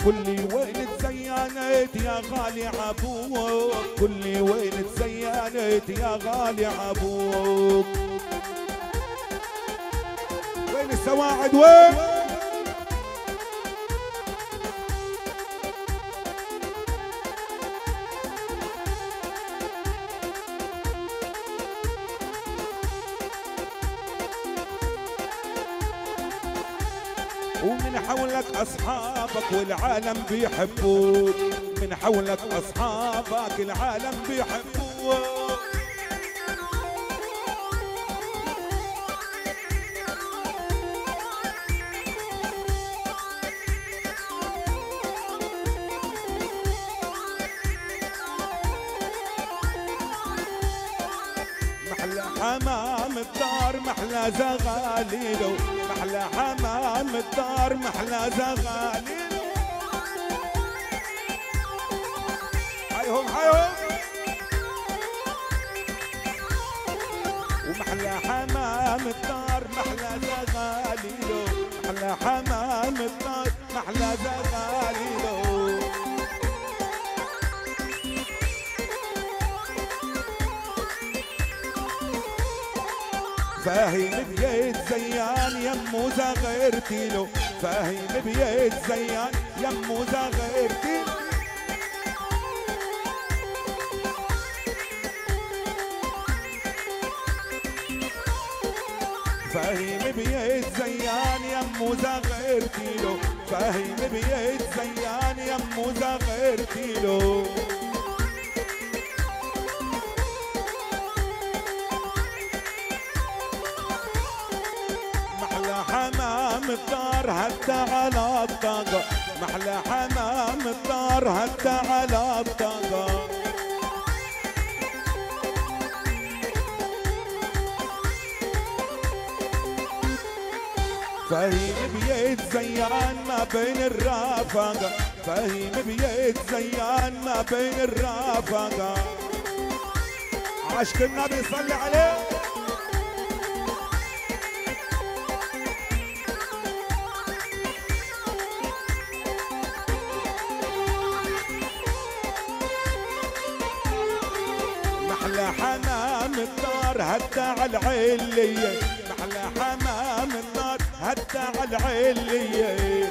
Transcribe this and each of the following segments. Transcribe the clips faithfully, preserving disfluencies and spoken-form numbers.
كلي وين تزينت يا غالي عبوك، كلي وين تزينت يا غالي عبوك. وين السواعد وين؟ ومن حولك أصحابك والعالم بيحبوك، من حولك أصحابك العالم بيحبوك. محلى حمام الدار محلى زغاليله، محلى حمام الدار محلى زغاليله. حيهم حيهم. ومحلى حمام الدار محلى زغاليله، محلى حمام الدار محلى زغاليله. فاهم بيت زيان يمو زغيرتي له، فاهم بيت زيان يمو زغيرتي له. فاهم بيت زيان يمو زغيرتي له، فاهم بيت زيان يمو زغيرتي له. حمام الدار هدى على الطاقة، محلى حمام الدار هدى على الطاقة. فهيم بيت زيان ما بين الرافقة، فهيم بيت زيان ما بين الرافقة. عشق النبي صلي عليه. محلى حمام الدار هدى على العلية، محلى حمام الدار هدى على العلية.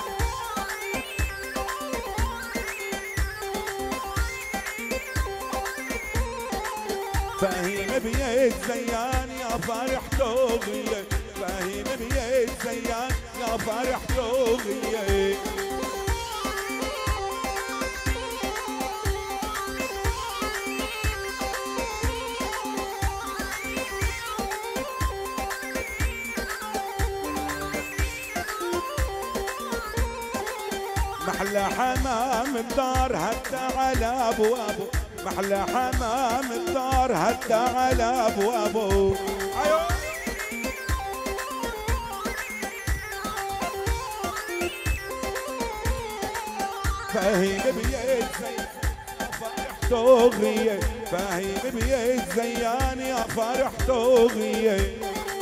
فهيم بيت زيان يا فرح توغية، فهيم بيت زيان يا فرح توغية. محلى حمام الدار هدى على ابوابه، محلى حمام الدار هدى على ابوابه. ايوه فهيم بيت زيان يا فرح توغية، فهيم بيت زيان يا فرح توغية.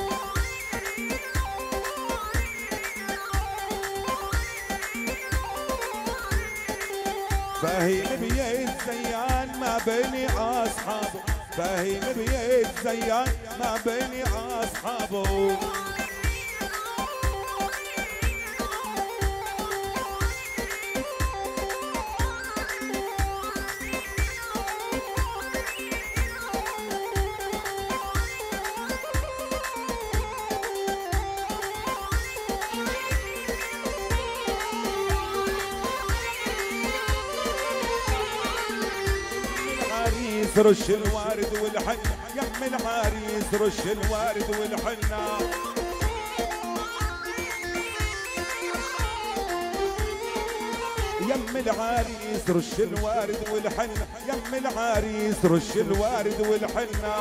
فهيم بيت زيان ما بين اصحابه، فهيم بيت زيان ما بين اصحابه. رش الوارد والحنة يم العريس، رش الوارد والحنة. يم العريس رش الوارد والحنة، يم العريس رش الوارد والحنة.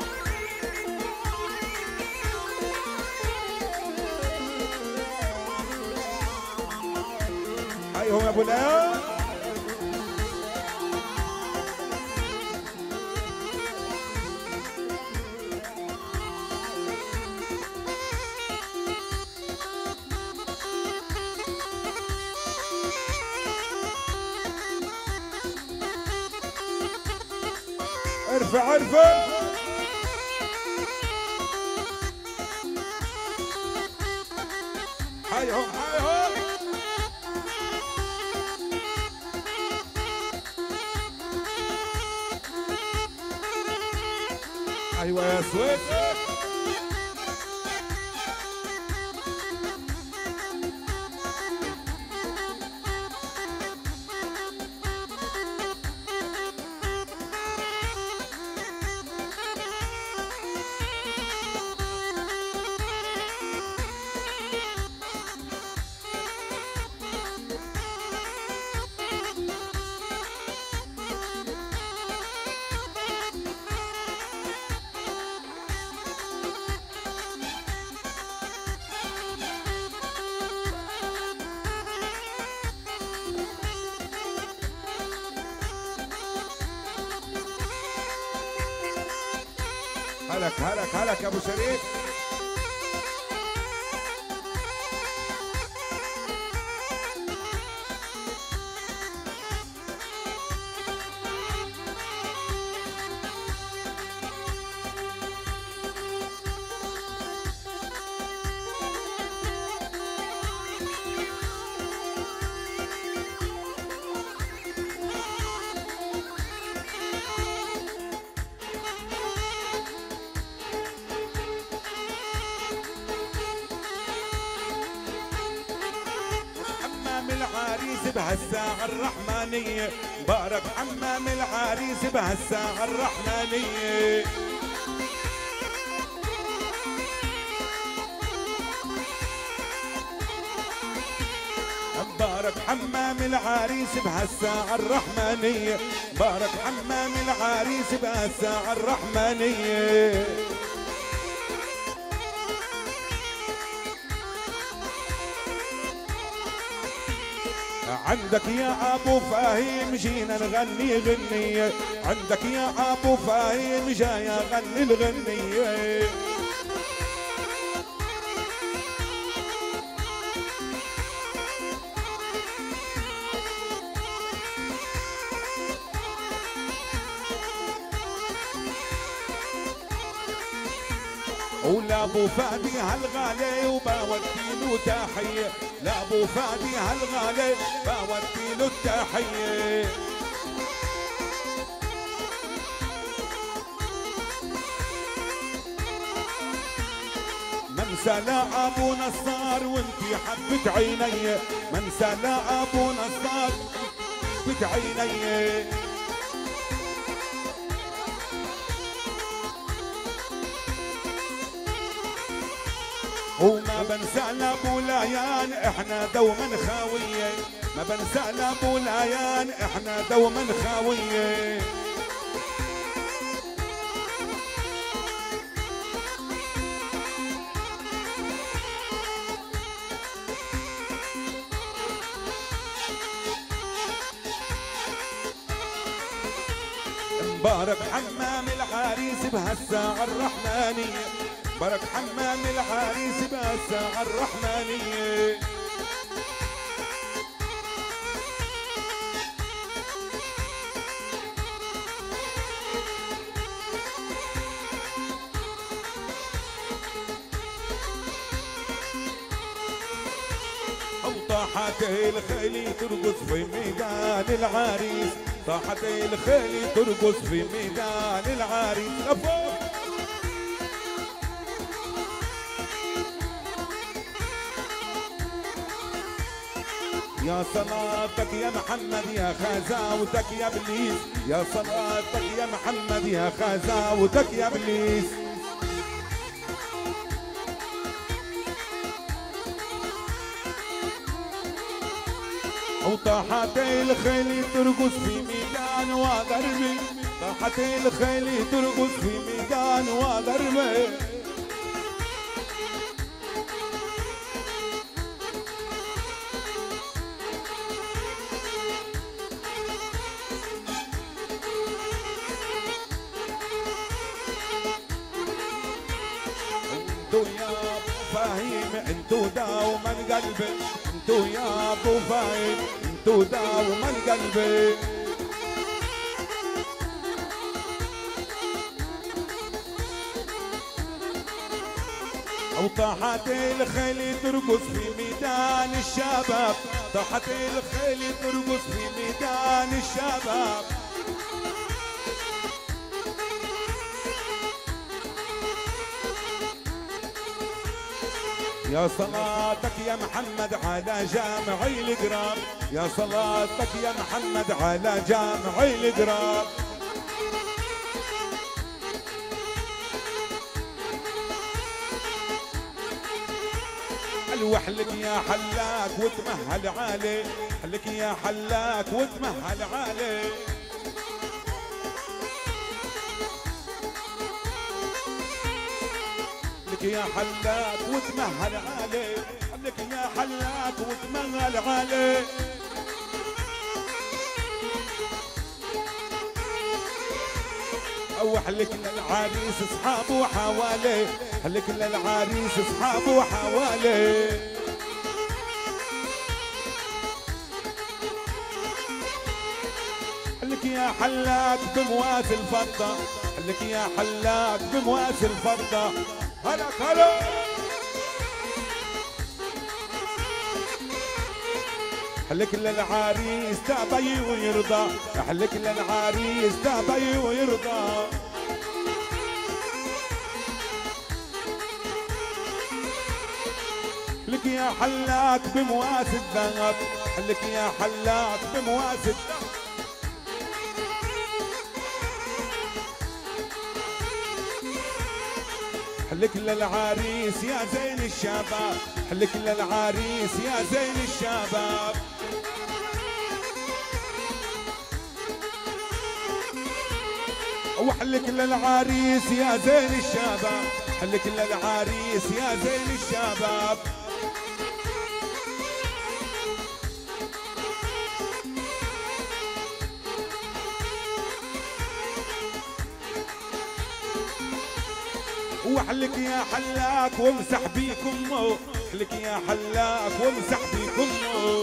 ايهم يا ابو العيال. ارفع ارفع. حيهم حيهم. ايوه يا سويد. هلك هلك هلك يا ابو شريف. العريس بهالساعة الرحمانية، بارك حمام العريس بهالساعة الرحمانية. بارك حمام العريس بهالساعة الرحمانية، بارك حمام العريس بهالساعة الرحمانية. عندك يا ابو فهيم جينا نغني غنية، عندك يا ابو فهيم جاي اغني الغنية. ولا ابو فادي هالغالي وبودي له تحيه، لا ابو فادي هالغالي بودي له التحيه. منسى لا ابو نصار وانتي حبة عيني، منسى لا ابو نصار حبة عيني. وما بنسى لابو لايان احنا دوما خاوية، ما بنسى لابو لايان احنا دوما خاوية. مبارك حمام العريس بهالساعة الرحمانية، بارك حمام العريس بهالساعة الرحمانية. طاحت الخيل ترقص في ميدان العريس، طاحت الخيل ترقص في ميدان العريس. لفوق يا صلاتك يا محمد يا خزاوتك يا ابليس، يا صلاتك يا محمد يا خزاوتك يا ابليس. وطاحت الخيل ترقص في ميدان وغربي، طاحت الخيل ترقص في ميدان وغربي. انتو يا ابو فهيم انتو دوما قلبي، انتو يا ابو فهيم انتو دوما قلبي. وطاحت الخيل ترقص في ميدان الشباب، طاحت الخيل ترقص في ميدان الشباب. يا صلاتك يا محمد على جامعي القراب، يا صلاتك يا محمد على جامعي القراب. وحلك يا حلاك وتمهل عالي، حلك يا حلاك وتمهل عالي. حلك يا حلاك وتمهل عالي، حلك يا حلاك وتمهل عالي. وحلك للعريس اصحابه حوالي، حلك للعريس اصحابه حوالي. حلك يا حلاك بمواس الفضة، حلك يا حلاك بمواس الفضة. هلا هلا حلك للعريس تابي ويرضى، حلك للعريس تابي ويرضى. حلك يا حلاك بمواس الذهب، حلك يا حلاك بمواس الذهب. حلك للعريس يا زين الشباب، حلك للعريس يا زين الشباب. وحلك للعريس يا زين الشباب، حلك للعريس يا زين الشباب. وحلك يا حلاك وامسح بيك امه، حلك يا حلاك وامسح بيك امه.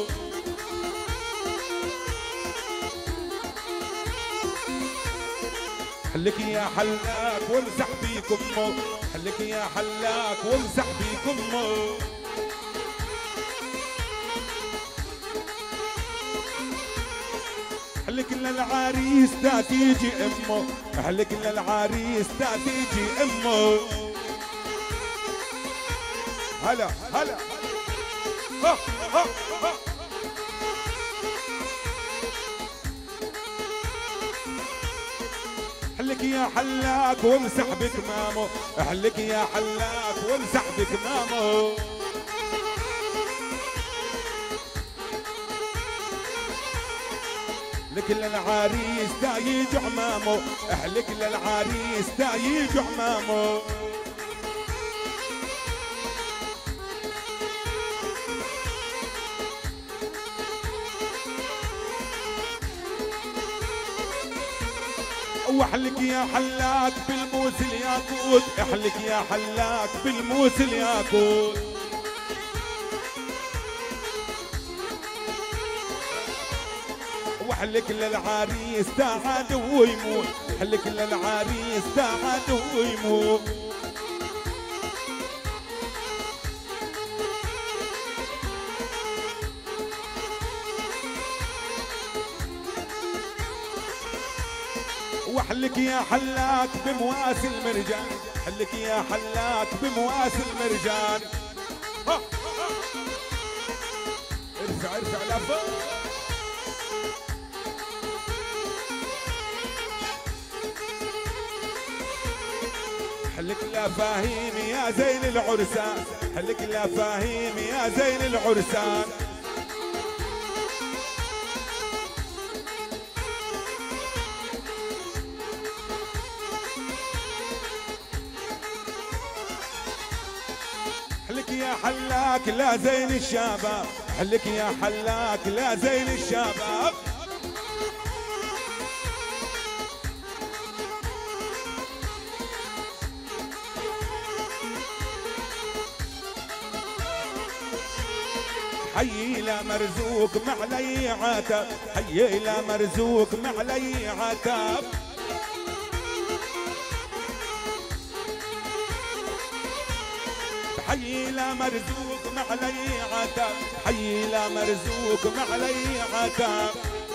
حلك يا حلاك وامسح بيك امه، حلك يا حلاك وامسح بيك امه. حلك للعريس تا تيجي امه، حلك للعريس تا تيجي امه. هلا هلا ها ها ها. حلك يا حلاك وامسح بكمامه، حلك يا حلاك وامسح بكمامه. حلك للعريس تا يجي عمامه، حلك للعريس تا يجي عمامه. وحلك يا حلاك بالموس الياقوت، احلك يا حلاك بالموس الياقوت. وحلك للعريس تعاد ويموت، حلك للعريس تعاد ويموت. وحلك يا حلاك بمواس المرجان، حلك يا حلاك بمواس المرجان. ارفع ارفع لفوق. حلك لا فاهيم يا زين العرسان، حلك لا فاهيم يا زين العرسان. حلك يا حلاك لا زين الشباب، حلك يا حلاك لا زين الشباب. حي لا مرزوق معلي عتب، حي لا مرزوق معلي عتب. حي لا مرزوق ما علي عتاب، حي لا مرزوق ما علي عتاب.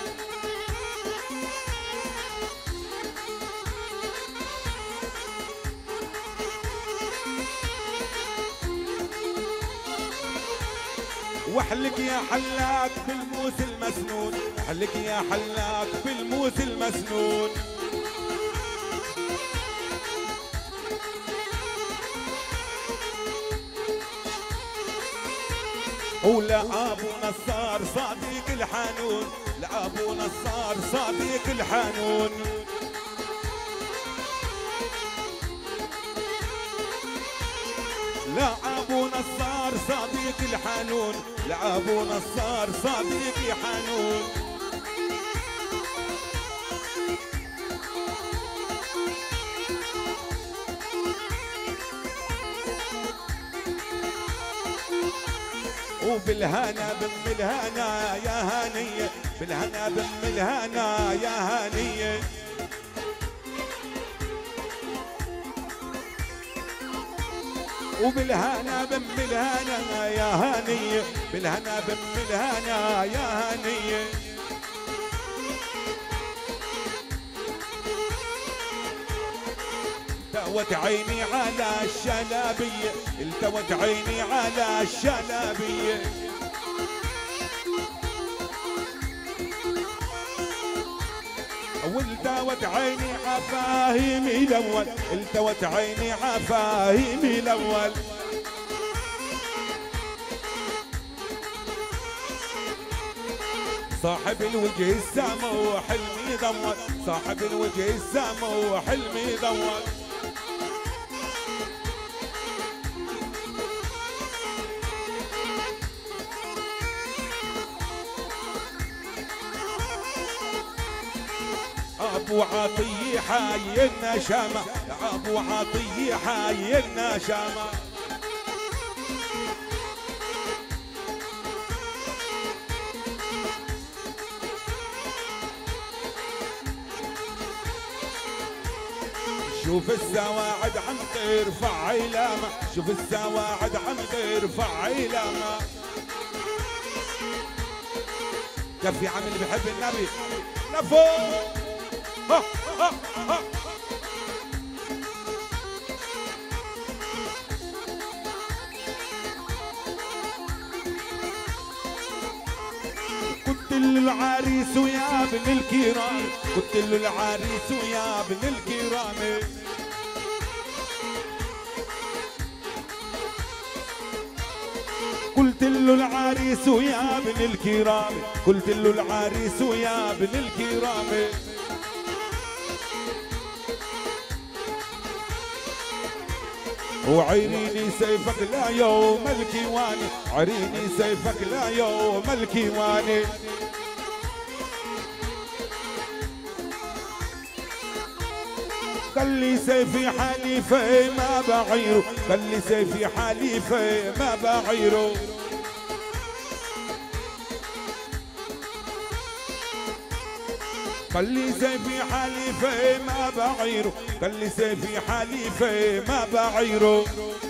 واحلك يا حلاق بالموس المسنون، احلك يا حلاق بالموس المسنون. ولا ابو نصار صديق الحنون، لا ابو نصار صديق الحنون. لا ابو نصار صديق الحنون، لا ابو نصار صديقي حنون. وبالهنا بم الهنا يا هانية، بالهنا بم الهنا يا هانية. وبالهنا بم الهنا يا هانية، بالهنا بم الهنا يا هانية. التوت عيني على الشلابية، التوت عيني على الشلابية. والتوت عيني عفاهيمي الاول، التوت عيني عفاهيمي الاول. صاحب الوجه السما وحلمي دور، صاحب الوجه السما وحلمي دور. ابو عطيه حي النشامه، ابو عطيه حي النشامه. شوف السواعد عم ترفع علامه، شوف السواعد عم ترفع علامه. كفي عم اللي بحب النبي لفوق. ها ها ها. قلت له العريس ويا ابن الكرام، قلت له العريس ويا ابن الكرام. قلت له العريس ويا ابن الكرام، قلت له العريس ويا ابن الكرام. وعيني سيفك لا يوم الكيواني، عيني سيفك لا يوم الكيواني. قال لي سيفي حليفه ما بعيره، قال لي سيفي حليفه ما بعيره. قال لي سيفي حليفه ما بعيره، قال لي سيفي حليفه ما بعيره.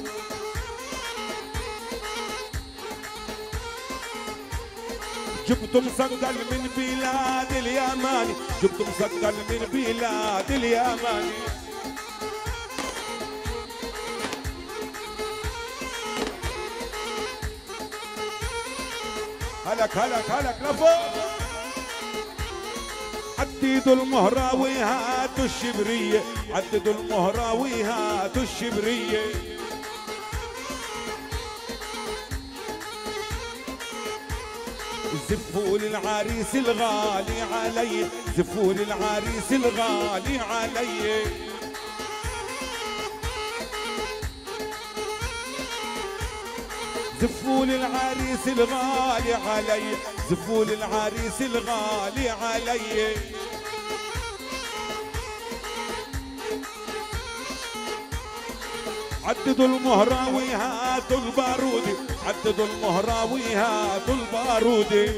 جبت مسقل من بلاد اليماني، جبت مسقل من بلاد اليماني. هلك هلك هلك لفوق. عددوا المهراوي هاتوا الشبرية، عددوا المهراوي هاتوا الشبرية. زفوا للعريس الغالي علي، زفوا للعريس الغالي علي. زفوا للعريس الغالي علي، زفوا للعريس الغالي علي. عددوا المهراوي هاتوا البارودي، عددوا المهراوي هاتوا البارودي.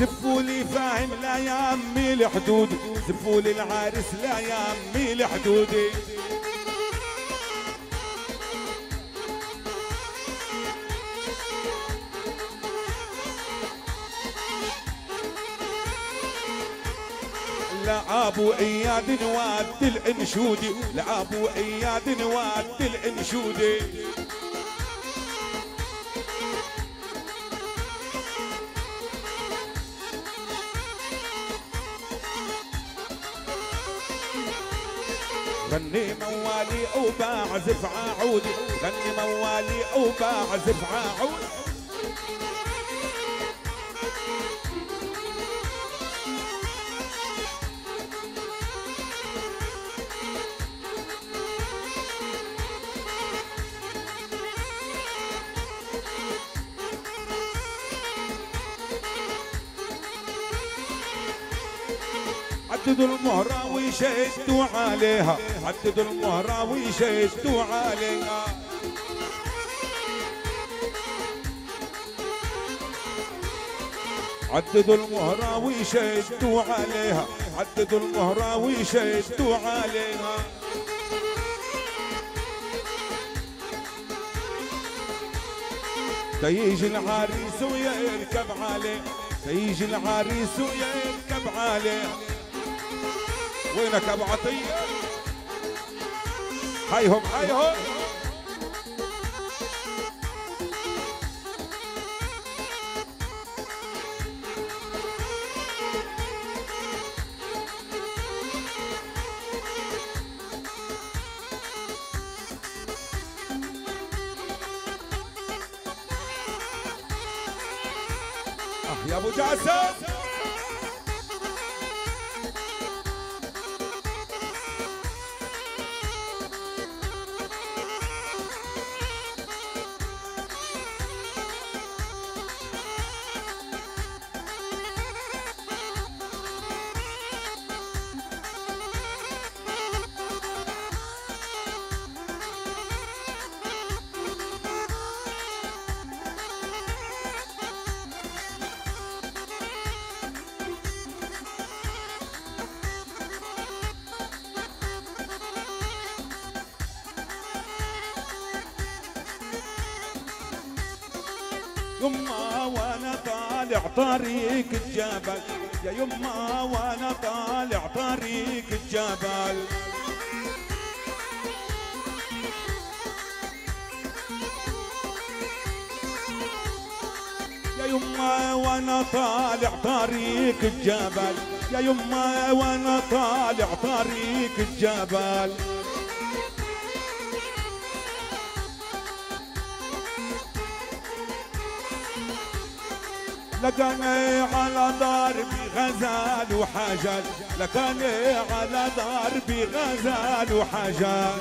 زفوا لي فاهم لا يا امي الحدود، زفوا لي العرس لا يا امي الحدودي. لعابو اياد نواد الانشودي، لعابو اياد نواد الانشودي. غني موالي او بعزف عودي، غني موالي او بعزف عودي. عددوا المهرة ويشدوا عليها، عددوا المهرة ويشدوا عليها. عددوا المهرة ويشدوا عليها، عددوا المهرة ويشدوا عليها. تيجي العريس ويركب عليه، تيجي العريس ويركب عليه. وينك ابو عطيه؟ هيهم هيهم. اه يا ابو جاسم. يما وانا طالع طريق الجبل، يا يما وانا طالع طريق الجبل. يا يما وانا طالع طريق الجبل، يا يما وانا طالع طريق الجبل. لقاني على ضربي غزال وحجر، لقاني على ضربي غزال وحجر.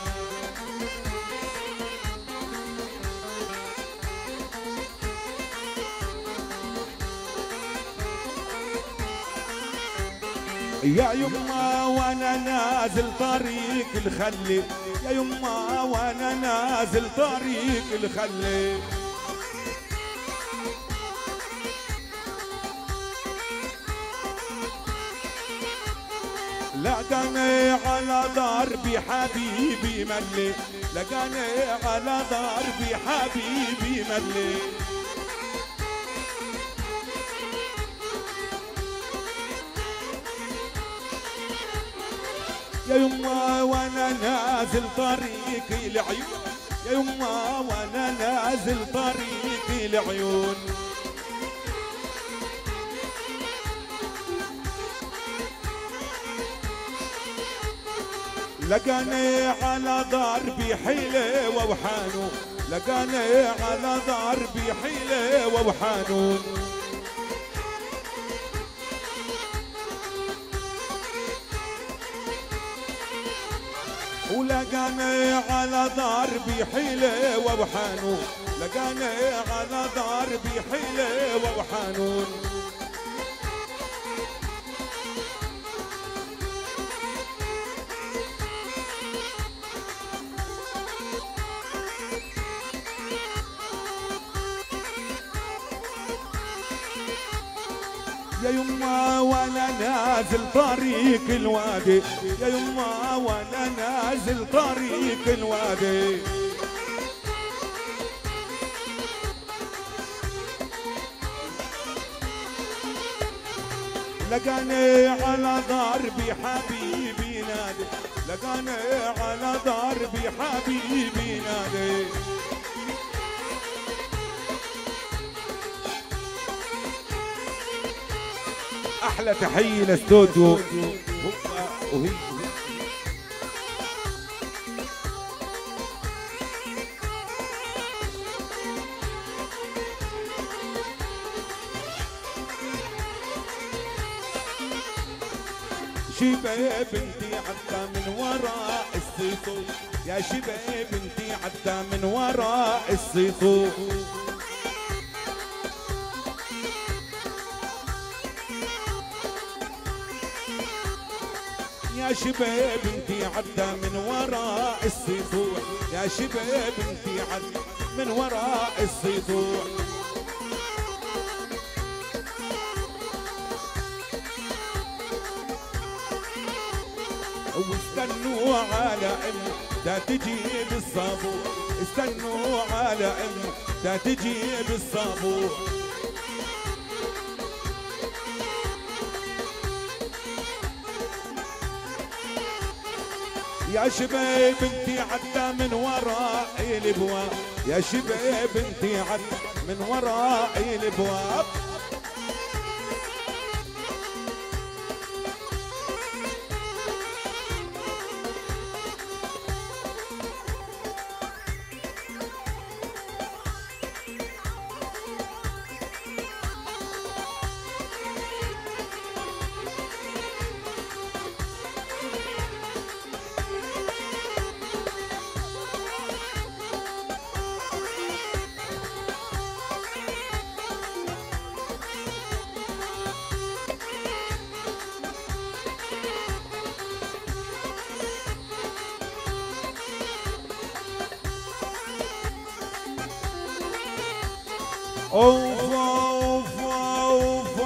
يا يما وانا نازل طريق الخلي، يا يما وانا نازل طريق الخلي. لقاني على ضربي حبيبي ملي، لقاني على ضربي حبيبي ملي. يا يما وانا نازل طريقي العيون، يا يما وانا نازل طريقي العيون. لقاني على ضربي حلوة وحنون، لقاني على ضربي حلوة وحنون. ولقاني على ضربي حلوة وحنون، لقاني على ضربي حلوة وحنون. يا يما وانا نازل طريق الوادي، يا يما وانا نازل طريق الوادي، لقاني على ضربي حبيبي نادي، لقاني على ضربي حبيبي نادي. احلى تحيه لاستوديو وهي شباب بنتي عدى من وراء السيطو، يا شباب بنتي عدى من وراء السيطو، يا شباب انتي عدى من وراء السطوح، يا شباب انتي عدى من وراء السطوح، واستنوا على ام دا تجيب الصابور، استنوا على ام دا تجيب الصابور، يا شباب انتي عدى من وراء الابواب، يا شباب انتي عدى من وراء الابواب، اوف اوف اوف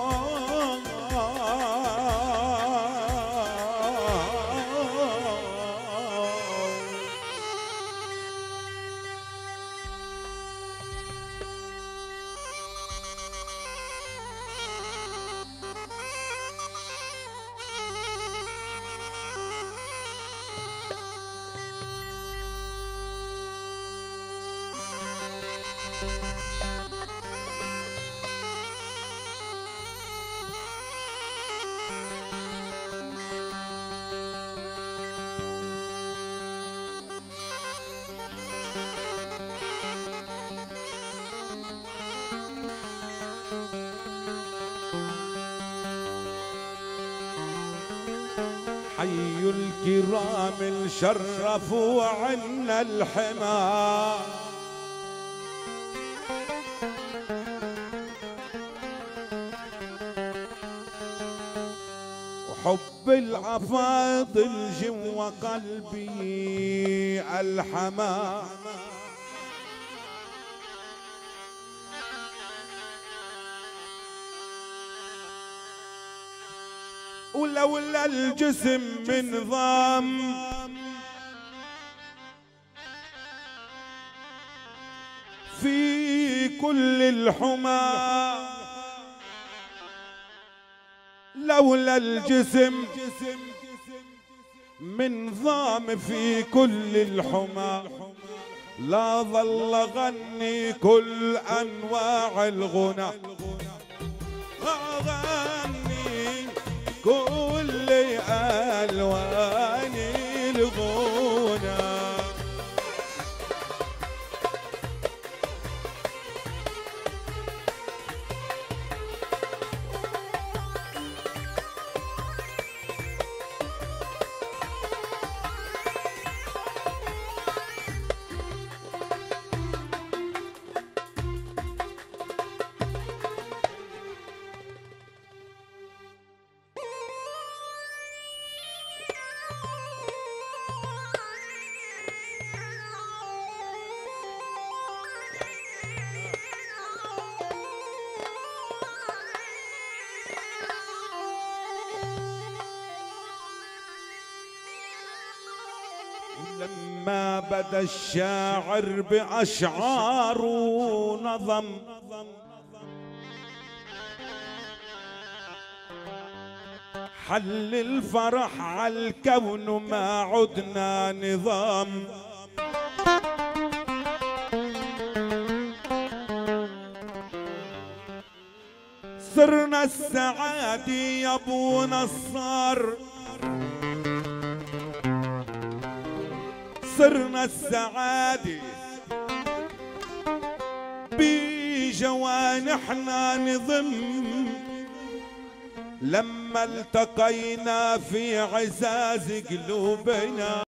حي الكرام اللي شرفوا عنا الحمى، وحب العفاضل جوا قلبي الحمى، ولولا الجسم من ضام في كل الحمى، لولا الجسم من ضام في كل الحمى، لا ظل غني كل انواع الغنى، غني كل الوان الغنى. بدا الشاعر بأشعار ونظم حل الفرح عالكون ما عدنا نظام صرنا السعادة يا ابو نصار صرنا السعادة بجوانحنا نضم لما التقينا في عزاز قلوبنا